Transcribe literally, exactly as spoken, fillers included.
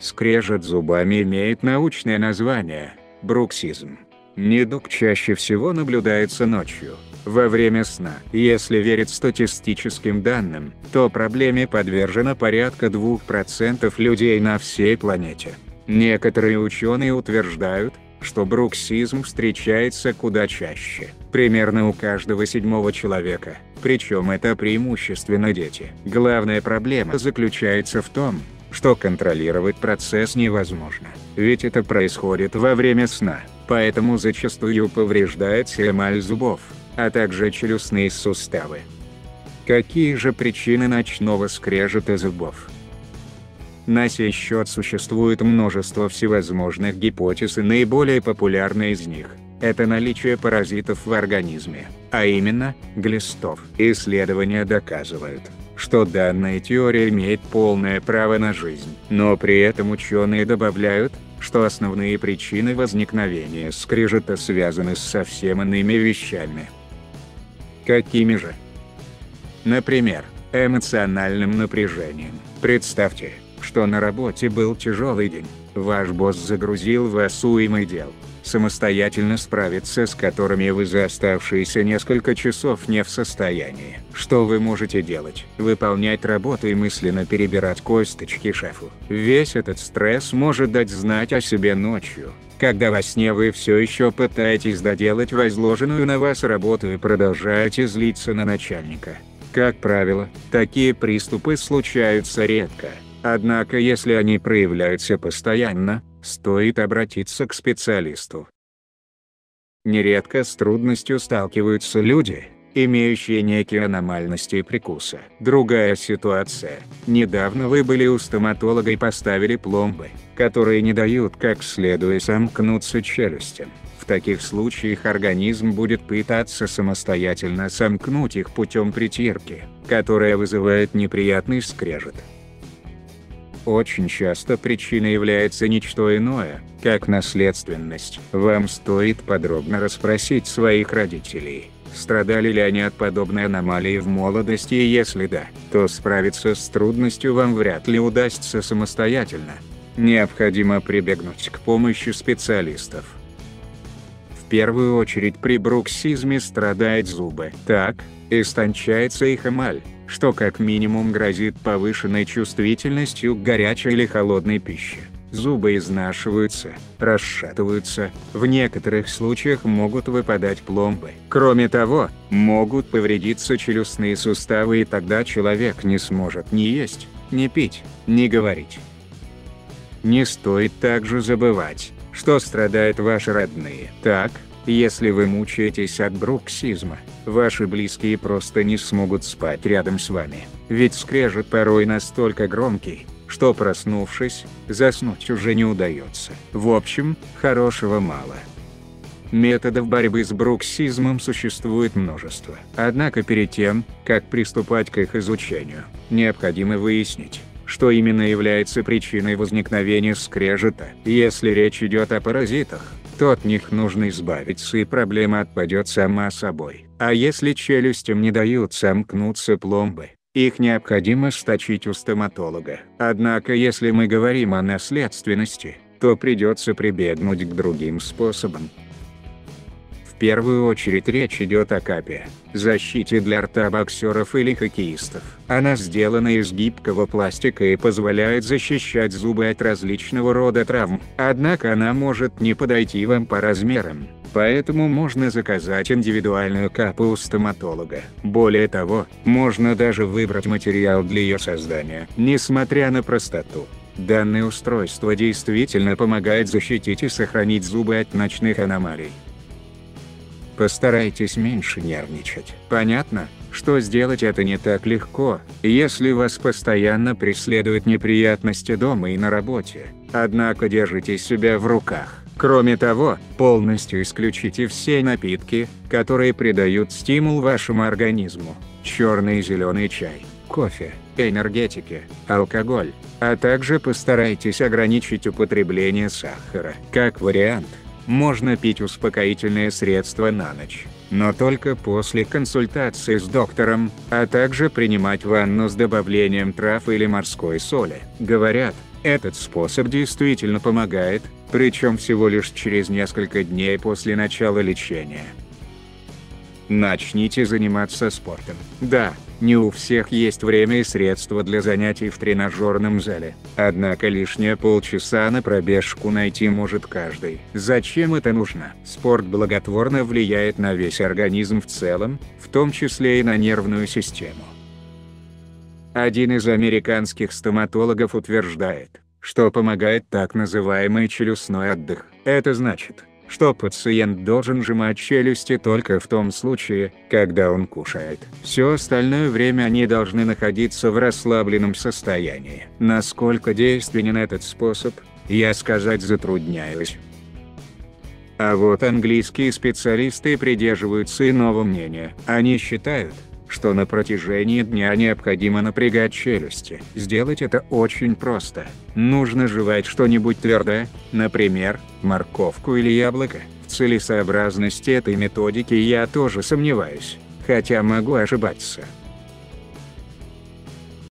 Скрежет зубами имеет научное название – бруксизм. Недуг чаще всего наблюдается ночью, во время сна. Если верить статистическим данным, то проблеме подвержено порядка двух процентов людей на всей планете. Некоторые ученые утверждают, что бруксизм встречается куда чаще, примерно у каждого седьмого человека, причем это преимущественно дети. Главная проблема заключается в том, что контролировать процесс невозможно, ведь это происходит во время сна, поэтому зачастую повреждается эмаль зубов, а также челюстные суставы. Какие же причины ночного скрежета зубов? На сей счет существует множество всевозможных гипотез, и наиболее популярная из них – это наличие паразитов в организме, а именно, глистов. Исследования доказывают, что данная теория имеет полное право на жизнь, но при этом ученые добавляют, что основные причины возникновения скрежета связаны с совсем иными вещами. Какими же? Например, эмоциональным напряжением. Представьте, что на работе был тяжелый день, ваш босс загрузил вас уймой дел, самостоятельно справиться с которыми вы за оставшиеся несколько часов не в состоянии. Что вы можете делать? Выполнять работу и мысленно перебирать косточки шефу. Весь этот стресс может дать знать о себе ночью, когда во сне вы все еще пытаетесь доделать возложенную на вас работу и продолжаете злиться на начальника. Как правило, такие приступы случаются редко. Однако если они проявляются постоянно, стоит обратиться к специалисту. Нередко с трудностью сталкиваются люди, имеющие некие аномальности прикуса. Другая ситуация. Недавно вы были у стоматолога и поставили пломбы, которые не дают как следует сомкнуться челюстям. В таких случаях организм будет пытаться самостоятельно сомкнуть их путем притирки, которая вызывает неприятный скрежет. Очень часто причиной является ничто иное, как наследственность. Вам стоит подробно расспросить своих родителей, страдали ли они от подобной аномалии в молодости, и если да, то справиться с трудностью вам вряд ли удастся самостоятельно. Необходимо прибегнуть к помощи специалистов. В первую очередь при бруксизме страдают зубы. Так, истончается их эмаль, что как минимум грозит повышенной чувствительностью к горячей или холодной пище. Зубы изнашиваются, расшатываются, в некоторых случаях могут выпадать пломбы. Кроме того, могут повредиться челюстные суставы, и тогда человек не сможет ни есть, ни пить, ни говорить. Не стоит также забывать, что страдают ваши родные. Так, если вы мучаетесь от бруксизма, ваши близкие просто не смогут спать рядом с вами, ведь скрежет порой настолько громкий, что, проснувшись, заснуть уже не удается. В общем, хорошего мало. Методов борьбы с бруксизмом существует множество. Однако перед тем, как приступать к их изучению, необходимо выяснить, что именно является причиной возникновения скрежета. Если речь идет о паразитах, то от них нужно избавиться, и проблема отпадет сама собой. А если челюстям не дают сомкнуться пломбы, их необходимо сточить у стоматолога. Однако если мы говорим о наследственности, то придется прибегнуть к другим способам. В первую очередь речь идет о капе, защите для рта боксеров или хоккеистов. Она сделана из гибкого пластика и позволяет защищать зубы от различного рода травм. Однако она может не подойти вам по размерам, поэтому можно заказать индивидуальную капу у стоматолога. Более того, можно даже выбрать материал для ее создания. Несмотря на простоту, данное устройство действительно помогает защитить и сохранить зубы от ночных аномалий. Постарайтесь меньше нервничать. Понятно, что сделать это не так легко, если вас постоянно преследуют неприятности дома и на работе. Однако держите себя в руках. Кроме того, полностью исключите все напитки, которые придают стимул вашему организму. Черный и зеленый чай, кофе, энергетики, алкоголь. А также постарайтесь ограничить употребление сахара. Как вариант, можно пить успокоительные средства на ночь, но только после консультации с доктором, а также принимать ванну с добавлением трав или морской соли. Говорят, Этот способ действительно помогает, причем всего лишь через несколько дней после начала лечения. Начните заниматься спортом. Да, не у всех есть время и средства для занятий в тренажерном зале. Однако лишние полчаса на пробежку найти может каждый. Зачем это нужно? Спорт благотворно влияет на весь организм в целом, в том числе и на нервную систему. Один из американских стоматологов утверждает, что помогает так называемый челюстной отдых. Это значит, что пациент должен сжимать челюсти только в том случае, когда он кушает. Все остальное время они должны находиться в расслабленном состоянии. Насколько действенен этот способ, я сказать затрудняюсь. А вот английские специалисты придерживаются иного мнения. Они считают, что на протяжении дня необходимо напрягать челюсти. Сделать это очень просто. Нужно жевать что-нибудь твердое, например, морковку или яблоко. В целесообразности этой методики я тоже сомневаюсь, хотя могу ошибаться.